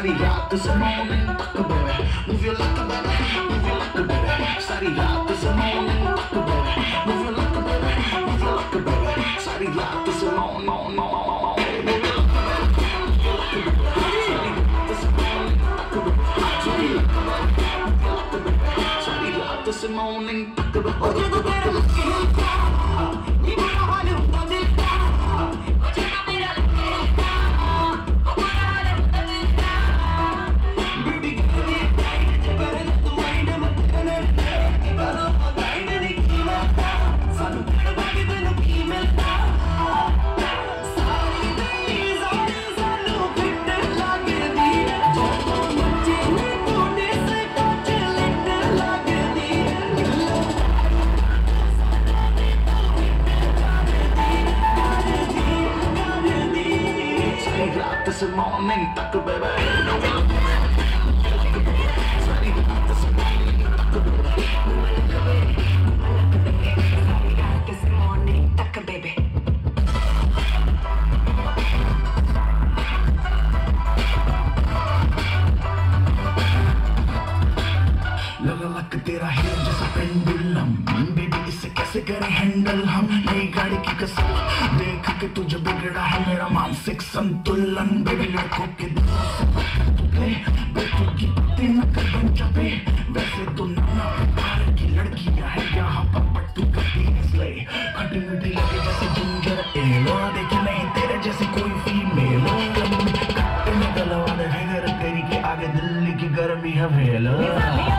सारी रात से morning तक baby, move your like a baby, move your like a baby, सारी रात से morning तक baby, move your like a baby, move your like a baby, सारी रात से morning this morning this morning तक baby, लगा लग तेरा है जैसा पेंडुलम बेबी, इसे कैसे करें हैंडल हम, नई गाड़ी की कसम देख के तुझे बिगड़ा है मेरा मानसिक संतुलन बेबी, लड़कों के दिलों से तू प्ले बेटू की बातें न कर बन चापे, वैसे तो नाना प्रकार की लड़कियां है यहाँ पर बट तू करती इसलिए खटी मीठी लगे जैसे जिंजर एल, और देखे नहीं तेरे जैसी कोई फीमेल, कट्टे में गलवा दे फिगर तेरी के आगे दिल्ली की गर्मी है वेल।